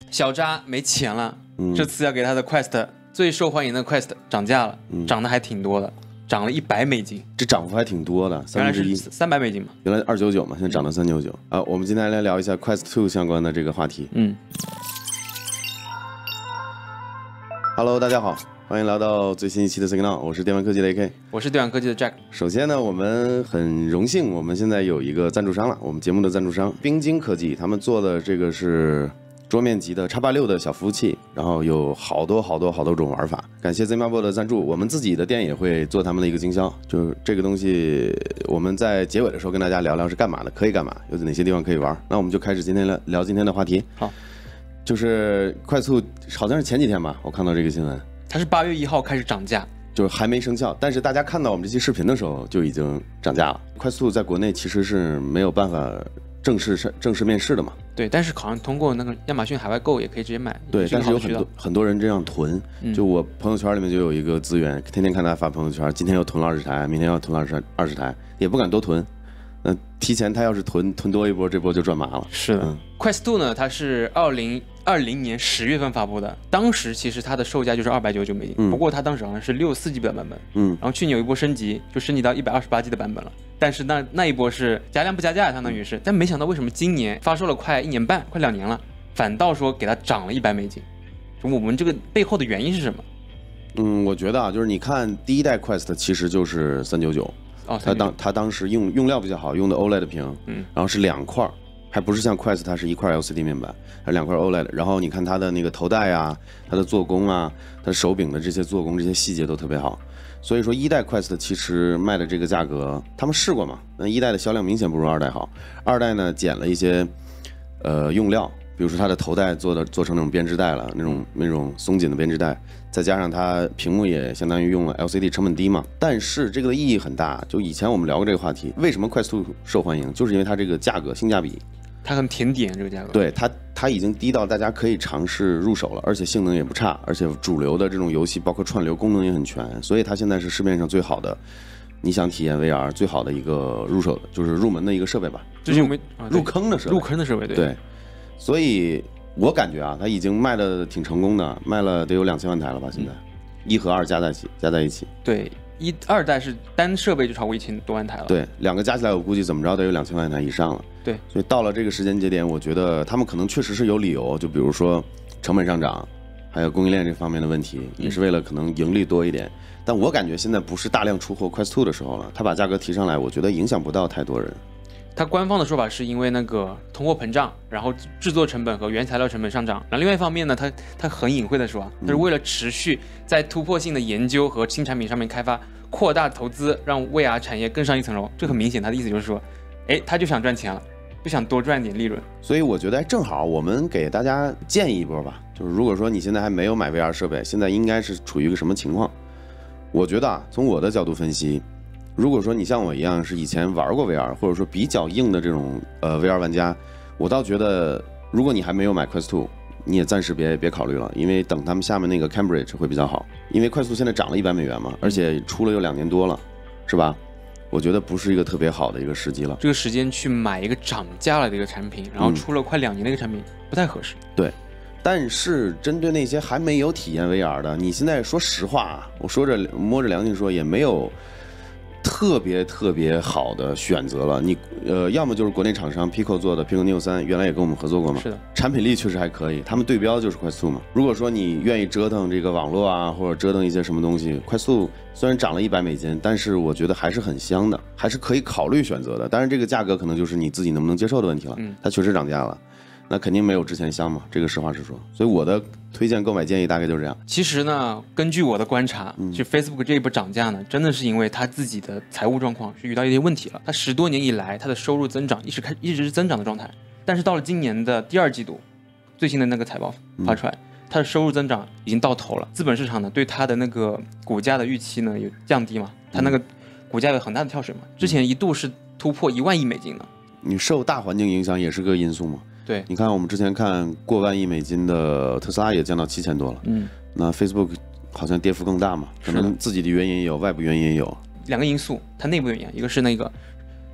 小扎没钱了，这次要给他的 Quest 最受欢迎的 Quest 涨价了，涨得还挺多的，涨了$100， 这涨幅还挺多的， 原来是$300嘛， 原来299嘛，现在涨到399啊。我们今天来聊一下 Quest 2相关的这个话题。Hello， 大家好，欢迎来到最新一期的 Signal， 我是电玩科技的 AK， 我是电玩科技的 Jack。 首先呢，我们很荣幸，我们现在有一个赞助商了，我们节目的赞助商冰晶科技，他们做的这个是桌面级的 X86 的小服务器，然后有好多种玩法。感谢 Zmabo 的赞助，我们自己的店也会做他们的一个经销。就这个东西，我们在结尾的时候跟大家聊聊是干嘛的，可以干嘛，有哪些地方可以玩。那我们就开始今天聊今天的话题。 好， 就是快速，好像是前几天吧，我看到这个新闻，它是8月1号开始涨价， 就是还没生效，但是大家看到我们这期视频的时候就已经涨价了。快速在国内其实是没有办法正式面世的嘛。 对，但是好像通过那个亚马逊海外购也可以直接买。 对，但是有很多人这样囤，就我朋友圈里面就有一个资源，天天看他发朋友圈，今天又囤了20台，明天要囤了20台，也不敢多囤。提前他要是囤多一波，这波就赚麻了。 是的，Quest 2呢，它是2020年10月份发布的，当时其实它的售价就是$299，不过它当时好像是64G 的版本，然后去年有一波升级，就升级到128G 的版本了，但是那一波是加量不加价，相当于是，但没想到为什么今年发售了快1年半，快2年了，反倒说给它涨了$100，我们这个背后的原因是什么？ 我觉得啊，就是你看第一代 Quest 其实就是399。它当时用料比较好，用的 OLED 屏，然后是2块，还不是像 Quest 它是一块 LCD 面板，还是2块 OLED。然后你看它的那个头戴啊，它的做工啊，它手柄的这些做工这些细节都特别好。所以说一代 Quest 其实卖的这个价格，他们试过嘛？那一代的销量明显不如2代好。2代呢减了一些用料，比如说它的头戴做成那种编织带了，那种松紧的编织带，再加上它屏幕也相当于用了 LCD， 成本低嘛。但是这个的意义很大，就以前我们聊过这个话题，为什么 Quest 2受欢迎，就是因为它这个价格性价比， 它很甜点这个价格， 对它已经低到大家可以尝试入手了，而且性能也不差，而且主流的这种游戏包括串流功能也很全，所以它现在是市面上最好的。你想体验 VR 最好的一个就是入门的一个设备吧， 就是入坑的设备，对。所以我感觉啊，它已经卖的挺成功的，卖了得有2000万台了吧？现在1和2加在一起， 对，2代是单设备就超过1000多万台了， 对，2个加起来我估计怎么着得有2000万台以上了。 对， 所以到了这个时间节点，我觉得他们可能确实是有理由，就比如说成本上涨，还有供应链这方面的问题，也是为了可能盈利多一点。但我感觉现在不是大量出货 Quest 2的时候了，他把价格提上来，我觉得影响不到太多人。 它官方的说法是因为那个通货膨胀，然后制作成本和原材料成本上涨。然后另外一方面呢，它很隐晦的说，它是为了持续在突破性的研究和新产品上面开发，扩大投资，让 VR 产业更上一层楼。这很明显，它的意思就是说，他就想赚钱了，就想多赚点利润。 所以我觉得正好我们给大家建议一波吧，就是如果说你现在还没有买 VR 设备，现在应该是处于一个什么情况？我觉得啊，从我的角度分析，如果说你像我一样是以前玩过 VR， 或者说比较硬的这种VR 玩家，我倒觉得如果你还没有买 Quest 2，你也暂时别考虑了，因为等他们下面那个 Cambridge 会比较好，因为快速现在涨了$100嘛，而且出了有2年多了，是吧？我觉得不是一个特别好的一个时机了。 这个时间去买一个涨价了的一个产品，然后出了快2年的一个产品，不太合适。 对。但是针对那些还没有体验 VR 的，你现在说实话啊，我说着摸着良心说，也没有特别好的选择了。你要么就是国内厂商 Pico 做的 Pico Neo 3，原来也跟我们合作过嘛， 是的， 产品力确实还可以，他们对标就是快速嘛。如果说你愿意折腾这个网络啊，或者折腾一些什么东西，快速虽然涨了$100，但是我觉得还是很香的，还是可以考虑选择的。当然这个价格可能就是你自己能不能接受的问题了，它确实涨价了。那肯定没有之前香嘛，这个实话实说。所以我的推荐购买建议大概就是这样。 其实呢，根据我的观察，就 Facebook 这一波涨价呢，真的是因为它自己的财务状况是遇到一些问题了。它10多年以来，它的收入增长一直是增长的状态，但是到了今年的第2季度，最新的那个财报发出来，它的收入增长已经到头了。资本市场呢，对它的那个股价的预期呢有降低嘛，它那个股价有很大的跳水嘛，之前一度是突破1万亿美金的。 你受大环境影响也是个因素嘛。 对， 你看我们之前看过万亿美金的特斯拉也降到7000多了，那 Facebook 好像跌幅更大嘛，可能自己的原因也有，外部原因也有， 2个因素，它内部原因，一个是那个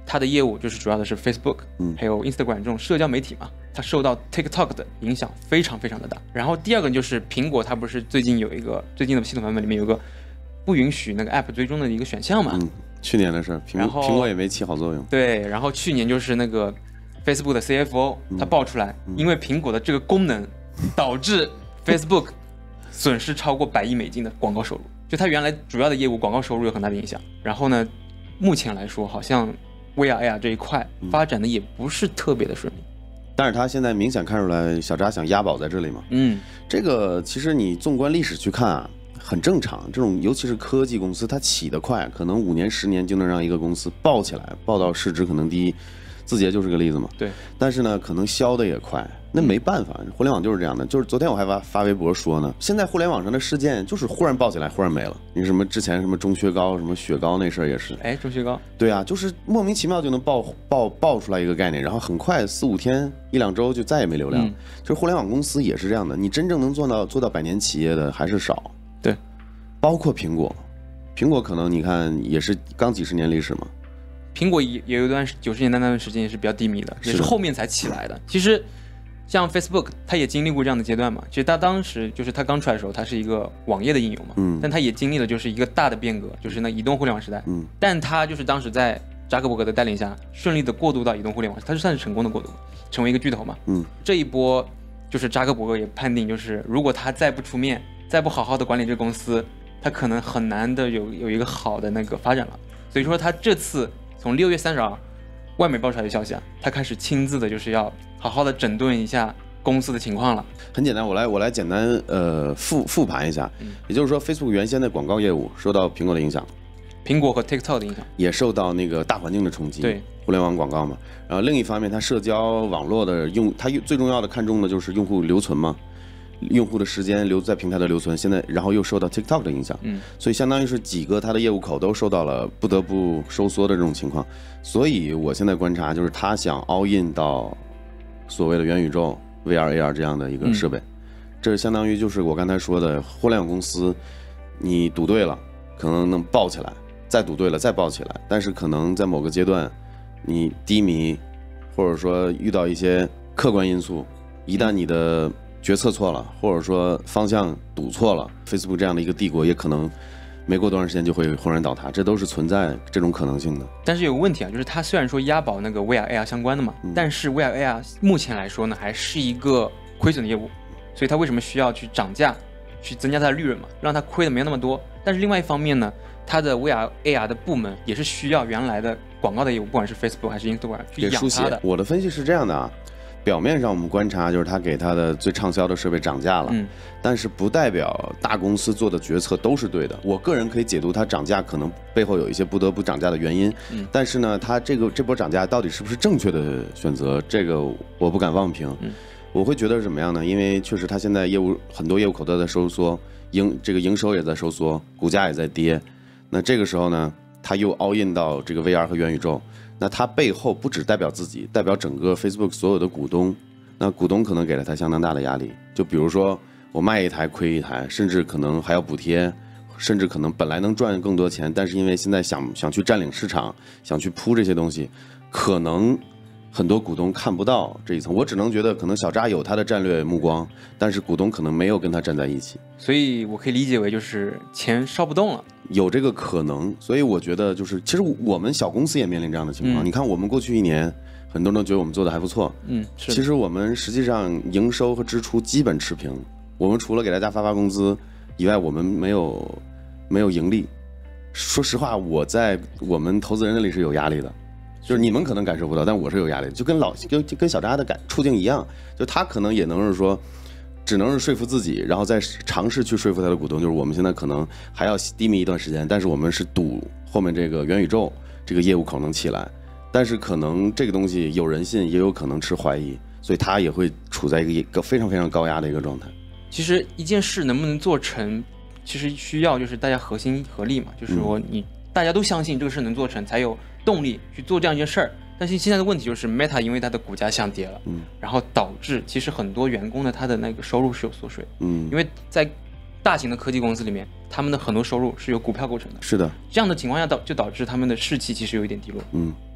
它的业务就是主要的是 Facebook，还有 Instagram 这种社交媒体嘛，它受到 TikTok 的影响非常非常的大。然后第二个就是苹果，它不是最近的系统版本里面有个不允许那个 App 追踪的一个选项嘛？ 去年的事，苹果也没起好作用。 对，然后去年就是那个 Facebook 的 CFO 他爆出来，因为苹果的这个功能导致 Facebook 损失超过100亿美金的广告收入，就它原来主要的业务广告收入有很大的影响。然后呢，目前来说好像 VR AR 这一块发展的也不是特别的顺利。 但是他现在明显看出来小扎想押宝在这里嘛。这个其实你纵观历史去看啊，很正常。这种尤其是科技公司，它起得快，可能5年10年就能让一个公司爆起来，爆到市值可能第一。字节就是个例子嘛。 对。 但是呢，可能消的也快，那没办法，互联网就是这样的。就是昨天我还发微博说呢，现在互联网上的事件就是忽然爆起来，忽然没了。你什么之前什么中薛高、什么雪糕那事儿也是。 中薛高。对啊，就是莫名其妙就能爆出来一个概念，然后很快4、5天、1、2周就再也没流量。就是互联网公司也是这样的，你真正能做到百年企业的还是少。 对。 包括苹果可能你看也是刚几十年历史嘛。 苹果也有一段90年代那段时间也是比较低迷的，也是后面才起来的。其实像 Facebook 它也经历过这样的阶段嘛。其实它当时就是它刚出来的时候，它是一个网页的应用嘛，但它也经历了就是一个大的变革，就是那移动互联网时代。但它就是当时在扎克伯格的带领下，顺利的过渡到移动互联网，它是算是成功的过渡，成为一个巨头嘛。这一波就是扎克伯格也判定，就是如果他再不出面，再不好好的管理这个公司，他可能很难的有一个好的那个发展了。所以说他这次从6月30号外媒爆出来的消息啊，他开始亲自的就是要好好的整顿一下公司的情况了。 很简单，我来简单复盘一下。也就是说 Facebook 原先的广告业务受到苹果的影响， 苹果和 TikTok 的影响，也受到那个大环境的冲击。 对， 互联网广告嘛。然后另一方面，它社交网络的它最重要的看重的就是用户留存嘛，用户的时间留在平台的留存。现在然后又受到 TikTok 的影响，所以相当于是几个它的业务口都受到了不得不收缩的这种情况。所以我现在观察就是他想 all in 到所谓的元宇宙 VR AR 这样的一个设备。这相当于就是我刚才说的，互联网公司你赌对了可能能爆起来，再赌对了再爆起来，但是可能在某个阶段你低迷，或者说遇到一些客观因素，一旦你的决策错了，或者说方向赌错了， Facebook 这样的一个帝国也可能没过多长时间就会轰然倒塌，这都是存在这种可能性的。 但是有个问题啊，就是它虽然说押宝那个 VR AR 相关的嘛，但是 VR AR 目前来说呢还是一个亏损的业务，所以它为什么需要去涨价，去增加它的利润嘛，让它亏的没有那么多。但是另外一方面呢，它的 VR AR 的部门也是需要原来的广告的业务，不管是 Facebook 还是 Instagram 去养它的。 我的分析是这样的啊，表面上我们观察就是他给他的最畅销的设备涨价了，但是不代表大公司做的决策都是对的。我个人可以解读它涨价可能背后有一些不得不涨价的原因，但是呢，它这波涨价到底是不是正确的选择，这个我不敢妄评。我会觉得是怎么样呢？因为确实它现在很多业务口都在收缩，这个营收也在收缩，股价也在跌。那这个时候呢，它又 all in 到这个 VR 和元宇宙。那它背后不只代表自己，代表整个 Facebook 所有的股东。那股东可能给了他相当大的压力，就比如说我卖一台亏一台，甚至可能还要补贴，甚至可能本来能赚更多钱，但是因为现在想去占领市场，想去铺这些东西，可能很多股东看不到这一层。我只能觉得可能小扎有他的战略目光，但是股东可能没有跟他站在一起， 所以我可以理解为就是钱烧不动了， 有这个可能。所以我觉得就是其实我们小公司也面临这样的情况。你看我们过去1年很多人都觉得我们做的还不错，其实我们实际上营收和支出基本持平，我们除了给大家发工资以外，我们没有盈利。说实话，我在我们投资人那里是有压力的，就是你们可能感受不到，但我是有压力的，就跟小扎的处境一样，就他可能也能是说，只能是说服自己，然后再尝试去说服他的股东，就是我们现在可能还要低迷一段时间，但是我们是赌后面这个元宇宙这个业务可能起来，但是可能这个东西有人信，也有可能持怀疑，所以他也会处在一个非常非常高压的一个状态。 其实一件事能不能做成，其实需要就是大家合心合力嘛，就是说大家都相信这个事能做成，才有动力去做这样一件事儿。但是现在的问题就是 Meta 因为它的股价下跌了，然后导致其实很多员工的他的那个收入是有缩水，因为在大型的科技公司里面，他们的很多收入是由股票构成的。 是的， 这样的情况下就导致他们的士气其实有一点低落。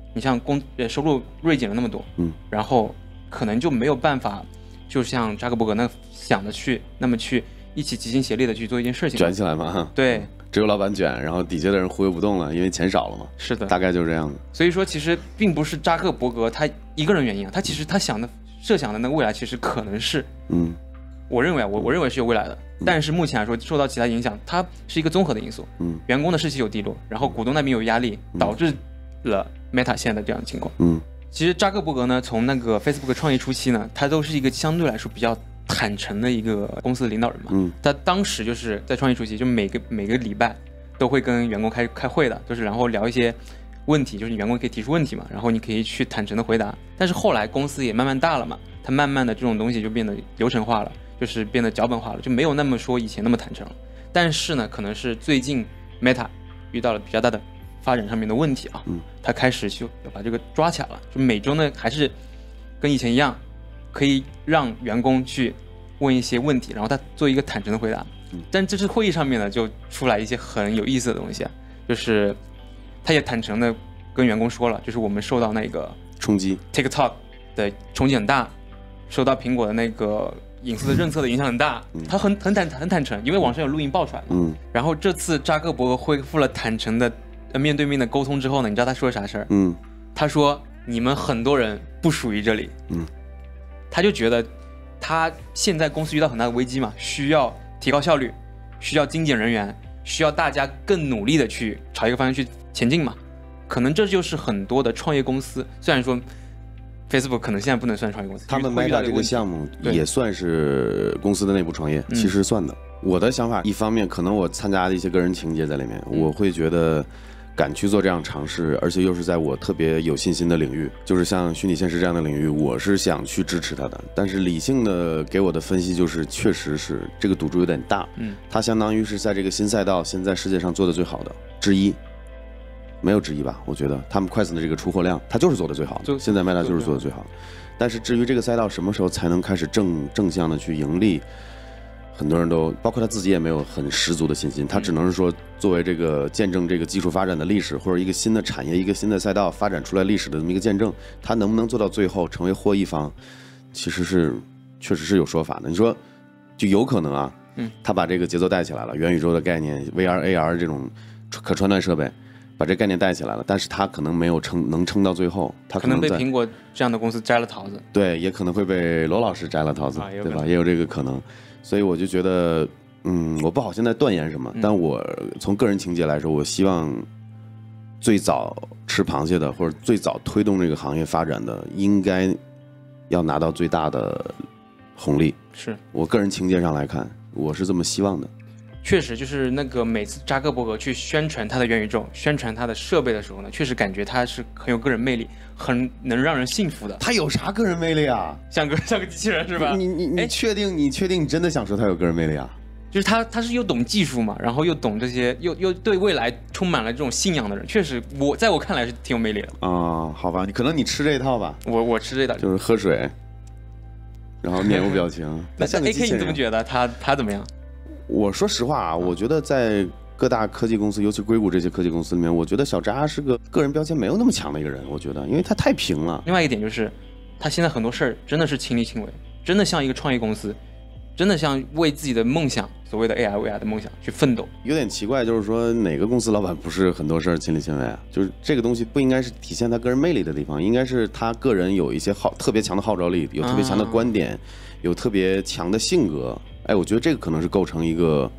你像收入锐减了那么多，然后可能就没有办法，就像扎克伯格那想的去一起齐心协力的去做一件事情， 卷起来嘛。对，只有老板卷，然后底下的人忽悠不动了，因为钱少了嘛。 是的， 大概就是这样的。 所以说，其实并不是扎克伯格他一个人原因啊，他其实他设想的那个未来，其实可能是，我认为是有未来的，但是目前来说受到其他影响，它是一个综合的因素。员工的士气有低落，然后股东那边有压力，导致了 Meta 现在的这样的情况。其实扎克伯格呢，从那个 Facebook 创业初期呢，他都是一个相对来说比较坦诚的一个公司的领导人嘛。他当时就是在创业初期，就每个礼拜都会跟员工开会的，就是然后聊一些问题，就是你员工可以提出问题嘛，然后你可以去坦诚的回答。但是后来公司也慢慢大了嘛，它慢慢的这种东西就变得流程化了，就是变得脚本化了，就没有那么说以前那么坦诚了。但是呢，可能是最近 Meta 遇到了比较大的发展上面的问题啊，他开始就要把这个抓起来了，就每周呢还是跟以前一样，可以让员工去问一些问题，然后他做一个坦诚的回答。但这次会议上面呢，就出来一些很有意思的东西啊，就是他也坦诚的跟员工说了，就是我们受到那个冲击 TikTok 的冲击很大，受到苹果的那个隐私的政策的影响很大，他很坦诚，因为网上有录音爆出来嘛。然后这次扎克伯格恢复了坦诚的面对面的沟通之后呢，你知道他说啥事儿？他说你们很多人不属于这里。他就觉得他现在公司遇到很大的危机嘛，需要提高效率，需要精简人员，需要大家更努力的去朝一个方向去前进嘛。可能这就是很多的创业公司，虽然说 Facebook 可能现在不能算创业公司， 他们 Meta 这个项目也算是公司的内部创业，其实算的。我的想法，一方面可能我参加的一些个人情节在里面，我会觉得敢去做这样尝试，而且又是在我特别有信心的领域，就是像虚拟现实这样的领域，我是想去支持它的。但是理性的给我的分析就是，确实是这个赌注有点大。它相当于是在这个新赛道现在世界上做的最好的之一。没有之一吧？我觉得他们快手的这个出货量，它就是做的最好的。现在 Meta 就是做的最好的。但是至于这个赛道什么时候才能开始正向的去盈利，很多人都包括他自己也没有很十足的信心。他只能是说，作为这个见证这个技术发展的历史，或者一个新的产业、一个新的赛道发展出来历史的这么一个见证，他能不能做到最后成为获益方，其实是确实是有说法的。你说，就有可能啊，他把这个节奏带起来了，元宇宙的概念、VR、AR 这种可穿戴设备。把这概念带起来了，但是他可能没有能撑到最后，他可能被苹果这样的公司摘了桃子， 对，也可能会被罗老师摘了桃子，对吧？也有这个可能，所以我就觉得，我不好现在断言什么，但我从个人情节来说，我希望最早吃螃蟹的或者最早推动这个行业发展的，应该要拿到最大的红利。是我个人情节上来看，我是这么希望的。 确实，就是那个每次扎克伯格去宣传他的元宇宙、宣传他的设备的时候呢，确实感觉他是很有个人魅力，很能让人信服的。 他有啥个人魅力啊？ 像个机器人是吧？ 你确定你真的想说他有个人魅力啊？ 就是他是又懂技术嘛，然后又懂这些，又对未来充满了这种信仰的人，确实在我看来是挺有魅力的啊。好吧，可能你吃这一套吧。 我吃这一套， 就是喝水，然后面无表情。 那像 AK 你怎么觉得他怎么样？ 我说实话啊，我觉得在各大科技公司，尤其硅谷这些科技公司里面，我觉得小扎是个人标签没有那么强的一个人。我觉得，因为他太平了。 另外一点就是，他现在很多事儿真的是亲力亲为，真的像一个创业公司，真的像为自己的梦想，所谓的 AI VR 的梦想去奋斗。 有点奇怪，就是说哪个公司老板不是很多事儿亲力亲为啊？就是这个东西不应该是体现他个人魅力的地方，应该是他个人有一些特别强的号召力，有特别强的观点，有特别强的性格。哎，我觉得这个可能是构成一个，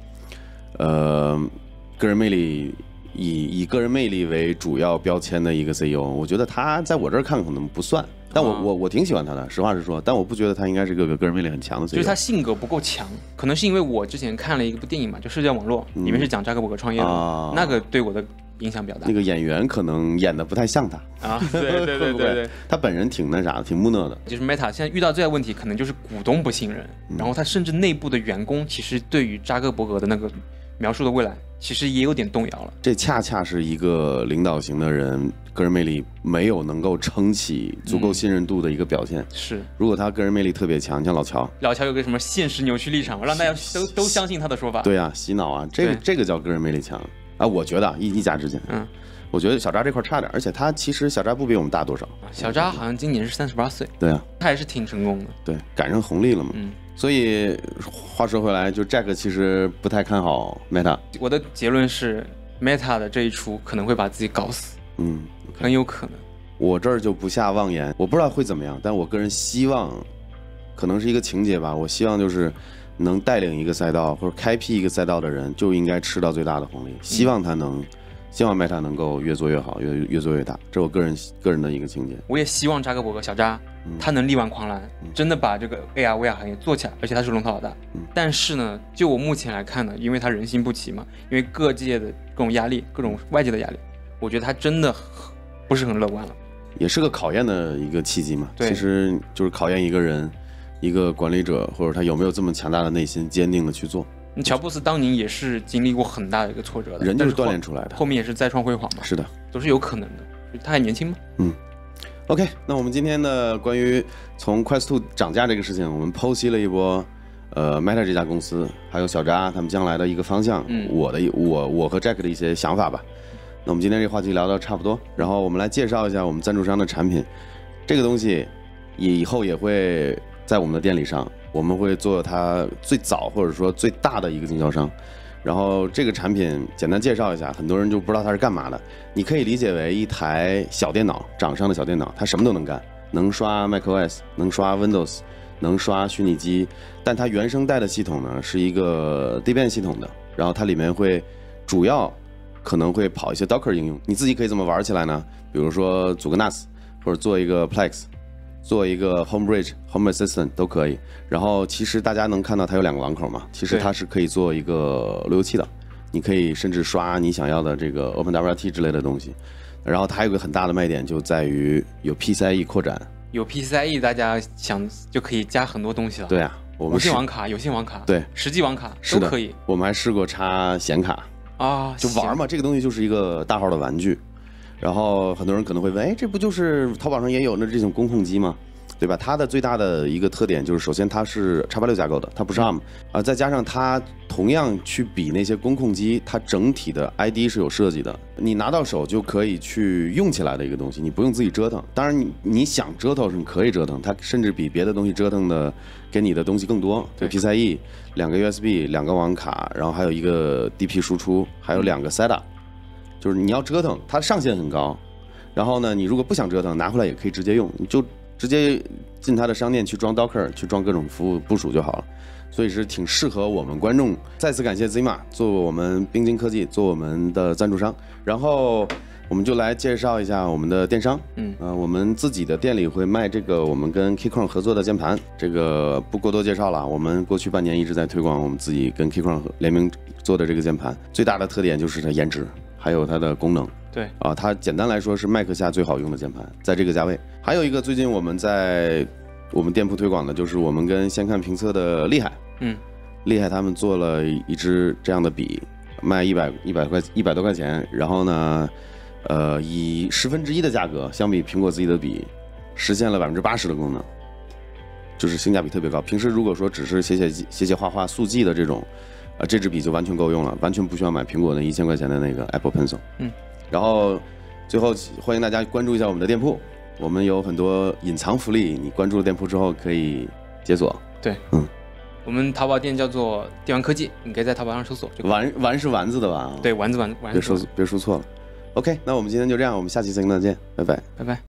个人魅力以个人魅力为主要标签的一个 CEO。我觉得他在我这儿看可能不算，但我挺喜欢他的，实话实说。但我不觉得他应该是个人魅力很强的 CEO。 就是他性格不够强，可能是因为我之前看了一部电影嘛，就《社交网络》，里面是讲扎克伯格创业的，那个对我的影响比较大。 那个演员可能演的不太像他啊，对， 他本人挺那啥的，挺木讷的。 就是 Meta 现在遇到最大问题，可能就是股东不信任，然后他甚至内部的员工其实对于扎克伯格的那个描述的未来，其实也有点动摇了。 这恰恰是一个领导型的人个人魅力没有能够撑起足够信任度的一个表现。 是， 如果他个人魅力特别强，像老乔有个什么现实扭曲立场，让大家都相信他的说法。 对啊，洗脑啊，这个叫个人魅力强。啊，我觉得一家之见， 我觉得小扎这块差点，而且他其实小扎不比我们大多少。 小扎好像今年是38岁。 对啊， 他还是挺成功的。 对，赶上红利了嘛。所以话说回来，就 Jack 其实不太看好 Meta。 我的结论是 Meta 的这一出可能会把自己搞死。很有可能。 我这儿就不下妄言，我不知道会怎么样，但我个人希望，可能是一个情节吧。我希望就是能带领一个赛道或者开辟一个赛道的人，就应该吃到最大的红利。希望Meta 能够越做越好，越做越大，这是我个人的一个情节。 我也希望扎克伯格小扎，他能力挽狂澜，真的把这个 AR VR 行业做起来，而且他是龙头老大。但是呢，就我目前来看呢，因为他人心不齐嘛，因为各界的各种压力，各种外界的压力，我觉得他真的不是很乐观了。 也是个考验的一个契机嘛，其实就是考验一个人、一个管理者，或者他有没有这么强大的内心，坚定的去做。 乔布斯当年也是经历过很大的一个挫折的， 人就是锻炼出来的， 后面也是再创辉煌嘛。 是的， 都是有可能的，他还年轻嘛。 OK， 那我们今天的关于从 Quest 2涨价这个事情，我们剖析了一波Meta 这家公司，还有小扎他们将来的一个方向，我和 Jack 的一些想法吧。那我们今天这个话题聊到差不多，然后我们来介绍一下我们赞助商的产品。这个东西以后也会在我们的店里上，我们会做它最早或者说最大的一个经销商。然后这个产品简单介绍一下，很多人就不知道它是干嘛的。你可以理解为一台小电脑，掌上的小电脑，它什么都能干，能刷 macOS， 能刷 Windows， 能刷虚拟机，但它原生带的系统呢是一个 Debian 系统的，然后它里面会主要可能会跑一些 Docker 应用，你自己可以怎么玩起来呢？比如说组个 NAS， 或者做一个 Plex， 做一个 Homebridge、Home Assistant 都可以。然后其实大家能看到它有2个网口嘛，其实它是可以做一个路由器的，你可以甚至刷你想要的这个 OpenWRT 之类的东西。然后它还有个很大的卖点就在于有 PCIe 扩展， 有 PCIe 大家想就可以加很多东西了。 对啊，我们无线网卡、有线网卡、 对， 实际网卡都可以。 我们还试过插显卡。就玩嘛，这个东西就是一个大号的玩具。然后很多人可能会问，哎，这不就是淘宝上也有那这种工控机吗？对吧？它的最大的一个特点就是，首先它是 X86 架构的，它不是 ARM 再加上它同样去比那些工控机，它整体的 ID 是有设计的，你拿到手就可以去用起来的一个东西，你不用自己折腾。当然你想折腾是你可以折腾，它甚至比别的东西折腾的给你的东西更多。对 PCIe 2个 USB 2个网卡，然后还有一个 DP 输出，还有2个 SATA， 就是你要折腾，它上限很高。然后呢，你如果不想折腾，拿回来也可以直接用，你就直接进它的商店去装 Docker， 去装各种服务部署就好了。所以是挺适合我们观众。再次感谢 Zima 做我们冰晶科技做我们的赞助商。然后我们就来介绍一下我们的电商。我们自己的店里会卖这个我们跟 Keychron 合作的键盘，这个不过多介绍了。我们过去半年一直在推广我们自己跟 Keychron 联名做的这个键盘，最大的特点就是它颜值，还有它的功能。 对它简单来说是Mac下最好用的键盘，在这个价位。还有一个最近我们在我们店铺推广的就是我们跟先看评测的厉害，厉害他们做了一支这样的笔，卖100多块钱，然后呢，以1/10的价格，相比苹果自己的笔，实现了80%的功能，就是性价比特别高。平时如果说只是写画画速记的这种，这支笔就完全够用了，完全不需要买苹果的1000块钱的那个 Apple Pencil。然后最后欢迎大家关注一下我们的店铺，我们有很多隐藏福利，你关注了店铺之后可以解锁。 对，我们淘宝店叫做电玩科技，你可以在淘宝上搜索。 丸是丸子的吧？ 对，丸子。 别说错了。OK， 那我们今天就这样，我们下期再跟大家见，拜拜， 拜拜。